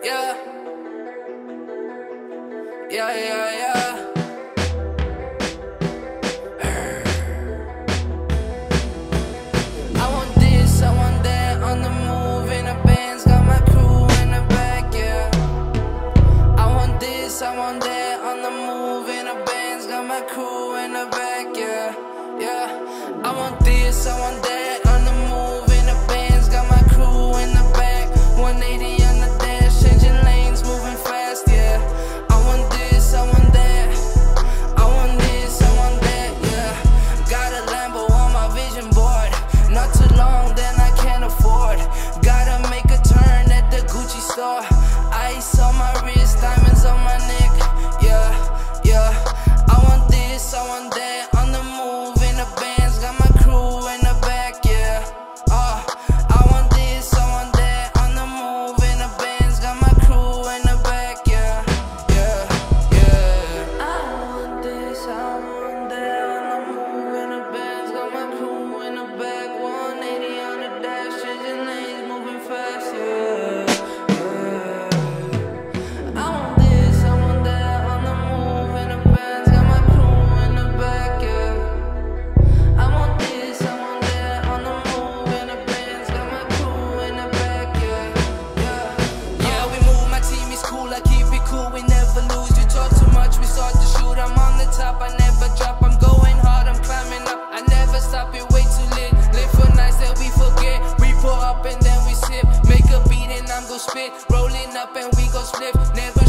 Yeah. Yeah, yeah, yeah. I want this, I want that, on the move in the bands, got my crew in the back, yeah. I want this, I want that, on the move in the bands, got my crew in the back, yeah. Yeah. I want this, I want that, on the move in the bands, got my crew in the back. 180 on the dash, changing lanes, moving fast, yeah. I want this, I want that, I want this, I want that, yeah. Got a Lambo on my vision board, not too long, then I can't afford. Gotta make a turn at the Gucci store. Ice on my wrist, diamonds on my neck, yeah, yeah. I want this, I want that, on the move in the bands, got my crew in the back, yeah. I want this, I want that, on the move in the bands, got my crew in the back, yeah, yeah, yeah. I want this, I want that, on the move in the bands, got my crew in the back. 180 on the dash, changing lanes, moving fast, yeah. I never drop, I'm going hard, I'm climbing up. I never stop, it way too lit. Live for nights that we forget. We pour up and then we sip. Make a beat and I'm gon' spit. Rolling up and we gon' split. Never